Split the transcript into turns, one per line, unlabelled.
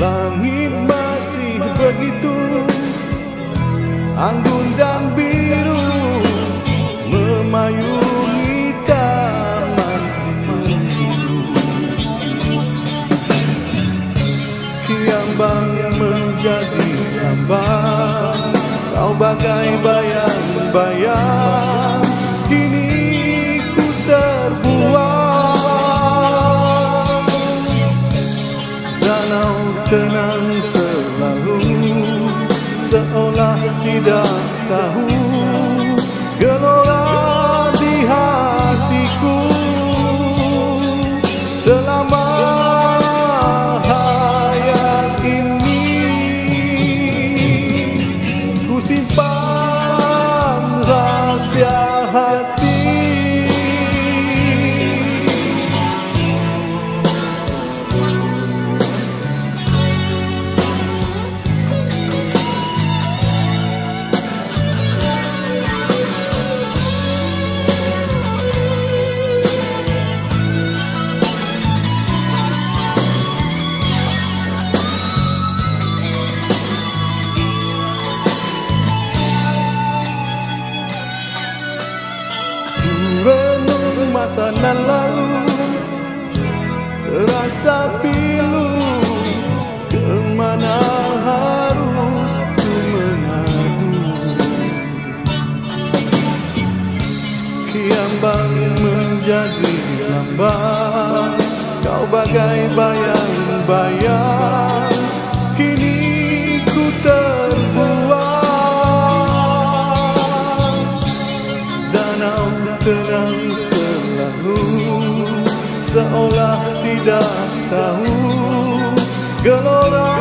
Langit masih begitu anggun dan biru, memayungi taman Kiambang menjadi lambang, kau bagai bayang-bayang. Kini ku terbuang, danau tenang selalu, seolah tidak tahu gelora di hatiku. Selama hayat ini ku simpan rahasia hati. Renung masa nan lalu, terasa pilu, kemana harus ku mengadu. Kiambang menjadi lambang, kau bagai bayang-bayang. Kini ku terbuang, danau tenang selalu, seolah tidak tahu gelora